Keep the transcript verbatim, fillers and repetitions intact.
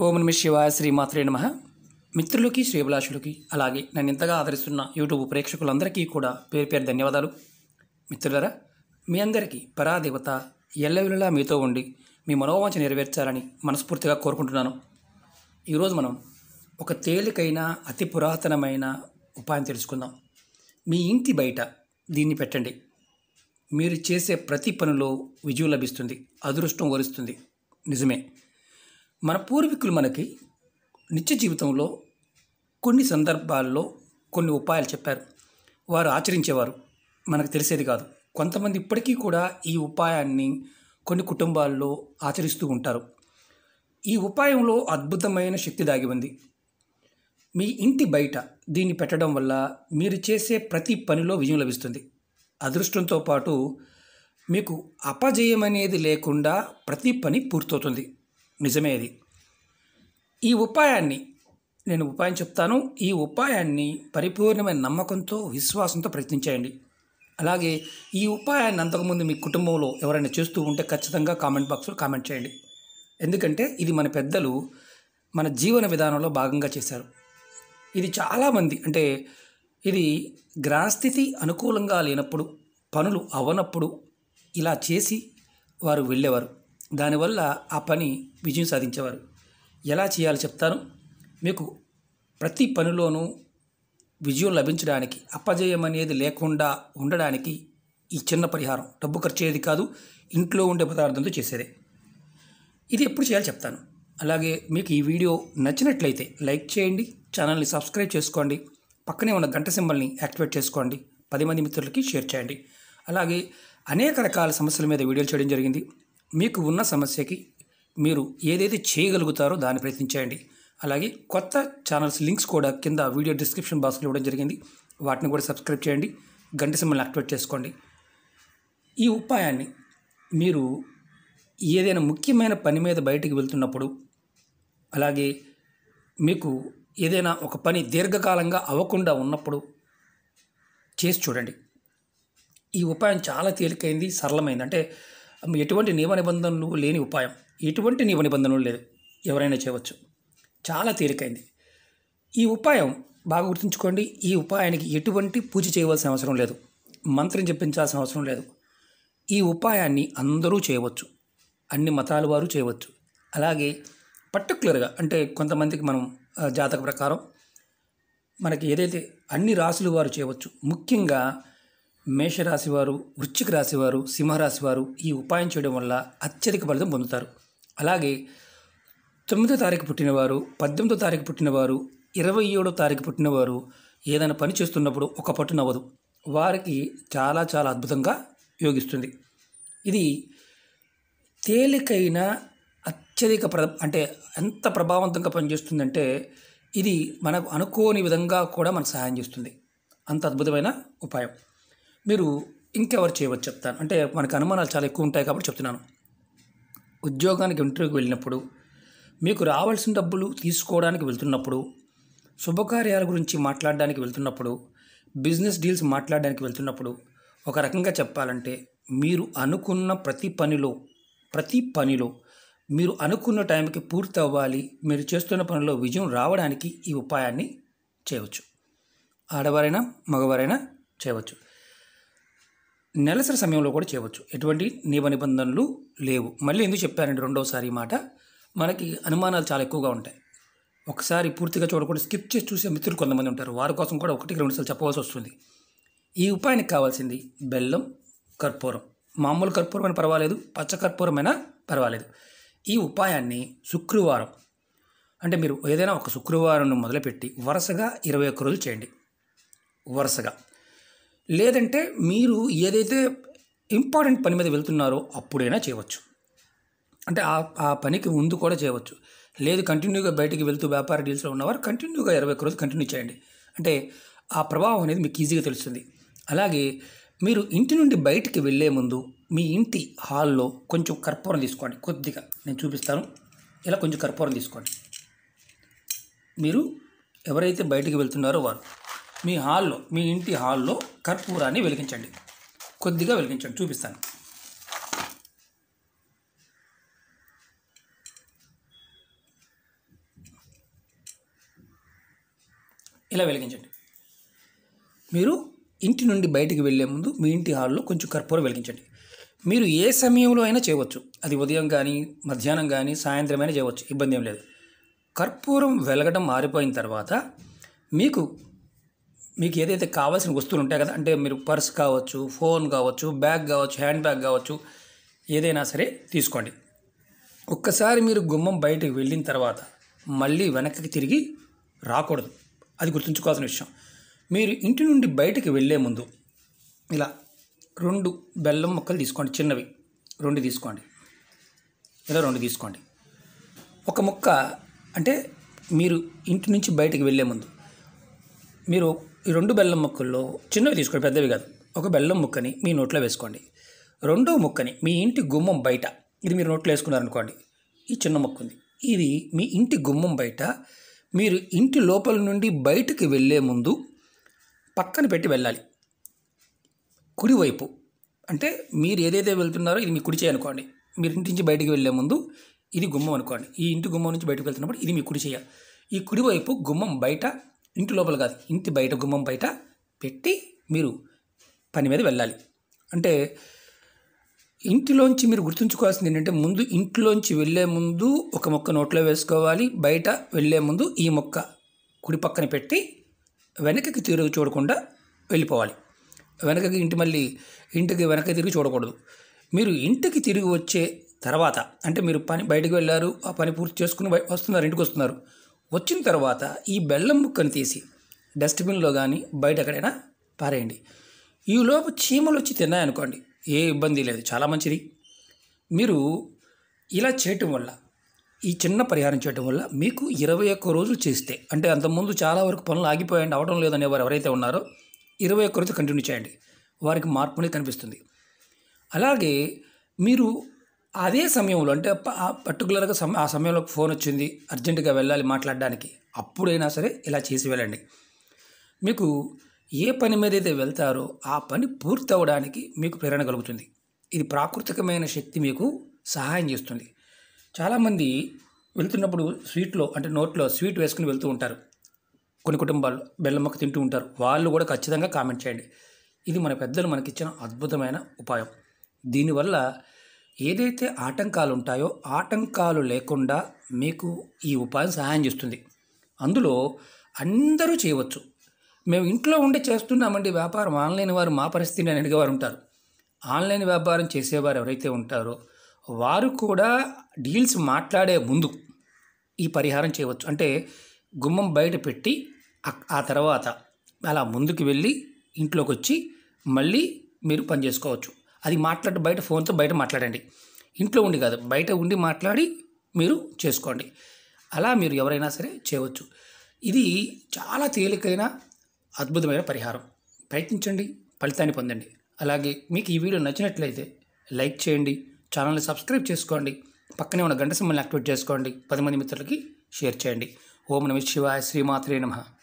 ఓం నమః శివాయ శ్రీమాత్రే నమః. మిత్రులకి శ్రేభిలాషులకి అలాగే నన్ను ఇంతగా ఆదరిస్తున్న యూట్యూబ్ ప్రేక్షకులందరికీ కూడా పేరు పేరు ధన్యవాదాలు. మిత్రులరా, మీ అందరికీ పరాదేవత ఎల్లవేళలా మీతో ఉండి మీ మనోవాంఛ నెరవేర్చాలని మనస్ఫూర్తిగా కోరుకుంటున్నాను. ఈరోజు మనం ఒక తేలికైన అతి పురాతనమైన ఉపాయం తెలుసుకుందాం. మీ ఇంటి బయట దీన్ని పెట్టండి. మీరు చేసే ప్రతి పనిలో విజయం లభిస్తుంది, అదృష్టం వరిస్తుంది. నిజమే, మన పూర్వీకులు మనకి నిత్య జీవితంలో కొన్ని సందర్భాల్లో కొన్ని ఉపాయాలు చెప్పారు. వారు ఆచరించేవారు, మనకు తెలిసేది కాదు. కొంతమంది ఇప్పటికీ కూడా ఈ ఉపాయాన్ని కొన్ని కుటుంబాల్లో ఆచరిస్తూ ఉంటారు. ఈ ఉపాయంలో అద్భుతమైన శక్తి దాగి ఉంది. మీ ఇంటి బయట దీన్ని పెట్టడం వల్ల మీరు చేసే ప్రతి పనిలో విజయం లభిస్తుంది. అదృష్టంతో పాటు మీకు అపజయం అనేది లేకుండా ప్రతి పని పూర్తవుతుంది. నిజమే అది. ఈ ఉపాయాన్ని నేను ఉపాయం చెప్తాను. ఈ ఉపాయాన్ని పరిపూర్ణమైన నమ్మకంతో, విశ్వాసంతో ప్రయత్నించేయండి. అలాగే ఈ ఉపాయాన్ని అంతకుముందు మీ కుటుంబంలో ఎవరైనా చేస్తూ ఉంటే ఖచ్చితంగా కామెంట్ బాక్స్లో కామెంట్ చేయండి. ఎందుకంటే ఇది మన పెద్దలు మన జీవన విధానంలో భాగంగా చేశారు. ఇది చాలామంది, అంటే ఇది గ్రహస్థితి అనుకూలంగా లేనప్పుడు, పనులు అవనప్పుడు ఇలా చేసి వారు వెళ్ళేవారు. దానివల్ల ఆ పని విజయం సాధించేవారు. ఎలా చేయాలో చెప్తాను. మీకు ప్రతి పనిలోనూ విజయం లభించడానికి, అపజయం అనేది లేకుండా ఉండడానికి ఈ చిన్న పరిహారం డబ్బు ఖర్చు అయ్యేది కాదు, ఇంట్లో ఉండే పదార్థంతో చేసేదే. ఇది ఎప్పుడు చేయాలో చెప్తాను. అలాగే మీకు ఈ వీడియో నచ్చినట్లయితే లైక్ చేయండి, ఛానల్ని సబ్స్క్రైబ్ చేసుకోండి, పక్కనే ఉన్న గంట సింబల్ని యాక్టివేట్ చేసుకోండి, పది మంది మిత్రులకి షేర్ చేయండి. అలాగే అనేక రకాల సమస్యల మీద వీడియోలు చేయడం జరిగింది. మీకు ఉన్న సమస్యకి మీరు ఏదైతే చేయగలుగుతారో దాన్ని ప్రయత్నించేయండి. అలాగే కొత్త ఛానల్స్ లింక్స్ కూడా కింద వీడియో డిస్క్రిప్షన్ బాక్స్లో ఇవ్వడం జరిగింది. వాటిని కూడా సబ్స్క్రైబ్ చేయండి, గంట సింబల్ని యాక్టివేట్ చేసుకోండి. ఈ ఉపాయాన్ని మీరు ఏదైనా ముఖ్యమైన పని మీద బయటికి వెళ్తున్నప్పుడు, అలాగే మీకు ఏదైనా ఒక పని దీర్ఘకాలంగా అవ్వకుండా ఉన్నప్పుడు చేసి చూడండి. ఈ ఉపాయం చాలా తేలికైంది, సరళమైంది. అంటే ఎటువంటి నియమ నిబంధనలు లేని ఉపాయం, ఎటువంటి నియమ నిబంధనలు లేదు, ఎవరైనా చేయవచ్చు. చాలా తేలికైంది ఈ ఉపాయం. బాగా గుర్తుంచుకోండి, ఈ ఉపాయానికి ఎటువంటి పూజ చేయవలసిన అవసరం లేదు, మంత్రం చెప్పించాల్సిన అవసరం లేదు. ఈ ఉపాయాన్ని అందరూ చేయవచ్చు, అన్ని మతాల వారు చేయవచ్చు. అలాగే పర్టికులర్గా అంటే కొంతమందికి మనం జాతక ప్రకారం మనకి ఏదైతే అన్ని రాశుల వారు చేయవచ్చు. ముఖ్యంగా మేషరాశి వారు, వృశ్చిక రాశి వారు, సింహరాశి వారు ఈ ఉపాయం చేయడం వల్ల అత్యధిక ఫలితం పొందుతారు. అలాగే తొమ్మిదో తారీఖు పుట్టినవారు, పద్దెనిమిదో తారీఖు పుట్టినవారు, ఇరవై ఏడో తారీఖు పుట్టినవారు ఏదైనా పని చేస్తున్నప్పుడు ఒక పట్టు నవ్వదు, వారికి చాలా చాలా అద్భుతంగా యోగిస్తుంది. ఇది తేలికైన అత్యధిక ప్ర అంటే ఎంత ప్రభావవంతంగా పనిచేస్తుందంటే ఇది మనకు అనుకోని విధంగా కూడా మనకు సహాయం చేస్తుంది. అంత అద్భుతమైన ఉపాయం. మీరు ఇంకెవరు చేయవచ్చు చెప్తాను. అంటే మనకు అనుమానాలు చాలా ఎక్కువ ఉంటాయి కాబట్టి చెప్తున్నాను. ఉద్యోగానికి ఇంటర్వ్యూకి వెళ్ళినప్పుడు, మీకు రావాల్సిన డబ్బులు తీసుకోవడానికి వెళ్తున్నప్పుడు, శుభకార్యాల గురించి మాట్లాడడానికి వెళ్తున్నప్పుడు, బిజినెస్ డీల్స్ మాట్లాడడానికి వెళ్తున్నప్పుడు, ఒక రకంగా చెప్పాలంటే మీరు అనుకున్న ప్రతి పనిలో ప్రతి పనిలో మీరు అనుకున్న టైంకి పూర్తి అవ్వాలి, మీరు చేస్తున్న పనిలో విజయం రావడానికి ఈ ఉపాయాన్ని చేయవచ్చు. ఆడవారైనా మగవారైనా చేయవచ్చు. నెలసరి సమయంలో కూడా చేయవచ్చు. ఎటువంటి నియమ నిబంధనలు లేవు. మళ్ళీ ఎందుకు చెప్పానండి రెండోసారి ఈ మాట, మనకి అనుమానాలు చాలా ఎక్కువగా ఉంటాయి. ఒకసారి పూర్తిగా చూడకుండా స్కిప్ చేసి చూసే మిత్రులు కొంతమంది ఉంటారు. వారి కోసం కూడా ఒకటికి రెండు సార్లు చెప్పవలసి వస్తుంది. ఈ ఉపాయానికి కావాల్సింది బెల్లం, కర్పూరం. మామూలు కర్పూరం అయినా పర్వాలేదు, పచ్చ కర్పూరమైనా పర్వాలేదు. ఈ ఉపాయాన్ని శుక్రవారం, అంటే మీరు ఏదైనా ఒక శుక్రవారం మొదలుపెట్టి వరుసగా ఇరవై ఒక్క రోజులు చేయండి. వరుసగా లేదంటే మీరు ఏదైతే ఇంపార్టెంట్ పని మీద వెళ్తున్నారో అప్పుడైనా చేయవచ్చు. అంటే ఆ ఆ పనికి ముందు కూడా చేయవచ్చు. లేదు కంటిన్యూగా బయటికి వెళ్తూ వ్యాపార డీల్స్లో ఉన్నవారు కంటిన్యూగా ఇరవై ఒక్క రోజు కంటిన్యూ చేయండి. అంటే ఆ ప్రభావం అనేది మీకు ఈజీగా తెలుస్తుంది. అలాగే మీరు ఇంటి నుండి బయటికి వెళ్ళే ముందు మీ ఇంటి హాల్లో కొంచెం కర్పూరం తీసుకోండి. కొద్దిగా నేను చూపిస్తాను. ఇలా కొంచెం కర్పూరం తీసుకోండి. మీరు ఎవరైతే బయటికి వెళ్తున్నారో వారు మీ హాల్లో, మీ ఇంటి హాల్లో కర్పూరాన్ని వెలిగించండి. కొద్దిగా వెలిగించండి, చూపిస్తాను. ఇలా వెలిగించండి. మీరు ఇంటి నుండి బయటికి వెళ్ళే ముందు మీ ఇంటి హాల్లో కొంచెం కర్పూరం వెలిగించండి. మీరు ఏ సమయంలో అయినా చేయవచ్చు. అది ఉదయం కానీ, మధ్యాహ్నం కానీ, సాయంత్రం అయినా చేయవచ్చు, ఇబ్బంది ఏం లేదు. కర్పూరం వెలగడం మారిపోయిన తర్వాత మీకు మీకు ఏదైతే కావాల్సిన వస్తువులు ఉంటాయి కదా, అంటే మీరు పర్స్ కావచ్చు, ఫోన్ కావచ్చు, బ్యాగ్ కావచ్చు, హ్యాండ్ బ్యాగ్ కావచ్చు, ఏదైనా సరే తీసుకోండి. ఒక్కసారి మీరు గుమ్మం బయటకు వెళ్ళిన తర్వాత మళ్ళీ వెనక్కి తిరిగి రాకూడదు. అది గుర్తుంచుకోవాల్సిన విషయం. మీరు ఇంటి నుండి బయటకు వెళ్ళే ముందు ఇలా రెండు బెల్లం ముక్కలు తీసుకోండి, చిన్నవి రెండు తీసుకోండి. ఇలా రెండు తీసుకోండి. ఒక ముక్క అంటే మీరు ఇంటి నుంచి బయటకు వెళ్ళే ముందు మీరు ఈ రెండు బెల్లం ముక్కల్లో చిన్నవి తీసుకోండి, పెద్దవి కాదు. ఒక బెల్లం ముక్కని మీ నోట్లో వేసుకోండి. రెండో ముక్కని మీ ఇంటి గుమ్మం బయట, ఇది మీరు నోట్లో వేసుకున్నారనుకోండి, ఈ చిన్న ముక్క ఉంది, ఇది మీ ఇంటి గుమ్మం బయట మీరు ఇంటి లోపల నుండి బయటకు వెళ్ళే ముందు పక్కన పెట్టి వెళ్ళాలి. కుడివైపు అంటే మీరు ఏదైతే వెళ్తున్నారో ఇది మీ కుడి చేయి అనుకోండి. మీరు ఇంటి నుంచి బయటికి వెళ్ళే ముందు ఇది గుమ్మం అనుకోండి. ఈ ఇంటి గుమ్మం నుంచి బయటకు వెళ్తున్నప్పుడు ఇది మీ కుడి చేయ. ఈ కుడివైపు గుమ్మం బయట, ఇంటి లోపల కాదు, ఇంటి బయట గుమ్మం బయట పెట్టి మీరు పని మీద వెళ్ళాలి. అంటే ఇంటిలోంచి మీరు గుర్తుంచుకోవాల్సింది ఏంటంటే, ముందు ఇంట్లోంచి వెళ్ళే ముందు ఒక మొక్క నోట్లో వేసుకోవాలి. బయట వెళ్ళే ముందు ఈ మొక్క కుడి పక్కన పెట్టి వెనకకి తిరిగి చూడకుండా వెళ్ళిపోవాలి. వెనకకి ఇంటి మళ్ళీ ఇంటికి వెనక్కి తిరిగి చూడకూడదు. మీరు ఇంటికి తిరిగి వచ్చే తర్వాత, అంటే మీరు పని బయటకు వెళ్ళారు, ఆ పని పూర్తి చేసుకుని వస్తున్నారు, ఇంటికి వస్తున్నారు. వచ్చిన తర్వాత ఈ బెల్లం ముక్కను తీసి డస్ట్బిన్లో కానీ బయట ఎక్కడైనా పారేయండి. ఈలోపు చీమలు వచ్చి తిన్నాయనుకోండి, ఏ ఇబ్బంది లేదు, చాలా మంచిది. మీరు ఇలా చేయటం వల్ల, ఈ చిన్న పరిహారం చేయటం వల్ల మీకు ఇరవై ఒక్క రోజులు చేస్తే, అంటే అంతకుముందు చాలా వరకు పనులు ఆగిపోయాయండి, అవడం లేదనేవారు ఎవరైతే ఉన్నారో ఇరవై ఒక్క రోజు కంటిన్యూ చేయండి, వారికి మార్పు అనేది కనిపిస్తుంది. అలాగే మీరు అదే సమయంలో, అంటే పర్టికులర్గా సమ ఆ సమయంలో ఫోన్ వచ్చింది, అర్జెంటుగా వెళ్ళాలి మాట్లాడడానికి, అప్పుడైనా సరే ఇలా చేసి వెళ్ళండి. మీకు ఏ పని మీద అయితే వెళ్తారో ఆ పని పూర్తి అవ్వడానికి మీకు ప్రేరణ కలుగుతుంది. ఇది ప్రాకృతికమైన శక్తి మీకు సహాయం చేస్తుంది. చాలామంది వెళ్తున్నప్పుడు స్వీట్లో, అంటే నోట్లో స్వీట్ వేసుకుని వెళ్తూ ఉంటారు. కొన్ని కుటుంబాలు బెల్లం ముక్క తింటూ ఉంటారు. వాళ్ళు కూడా ఖచ్చితంగా కామెంట్ చేయండి. ఇది మన పెద్దలు మనకిచ్చిన అద్భుతమైన ఉపాయం. దీనివల్ల ఏదైతే ఆటంకాలు ఉంటాయో ఆటంకాలు లేకుండా మీకు ఈ ఉపాయం సహాయం చేస్తుంది. అందులో అందరూ చేయవచ్చు. మేము ఇంట్లో ఉండి చేస్తున్నామండి వ్యాపారం, ఆన్లైన్ వారు మా పరిస్థితిని అని అడిగేవారు ఉంటారు. ఆన్లైన్ వ్యాపారం చేసేవారు ఎవరైతే ఉంటారో వారు కూడా డీల్స్ మాట్లాడే ముందు ఈ పరిహారం చేయవచ్చు. అంటే గుమ్మం బయట పెట్టి ఆ తర్వాత అలా ముందుకు వెళ్ళి ఇంట్లోకి వచ్చి మళ్ళీ మీరు పని చేసుకోవచ్చు. అది మాట్లాడి బయట ఫోన్తో బయట మాట్లాడండి, ఇంట్లో ఉండి కాదు, బయట ఉండి మాట్లాడి మీరు చేసుకోండి. అలా మీరు ఎవరైనా సరే చేయవచ్చు. ఇది చాలా తేలికైన అద్భుతమైన పరిహారం. ప్రయత్నించండి, ఫలితాన్ని పొందండి. అలాగే మీకు ఈ వీడియో నచ్చినట్లయితే లైక్ చేయండి, ఛానల్ని సబ్స్క్రైబ్ చేసుకోండి, పక్కనే ఉన్న గంట సింబల్ని యాక్టివేట్ చేసుకోండి, పది మంది మిత్రులకి షేర్ చేయండి. ఓం నమః శివాయ, శ్రీమాత్రే నమః.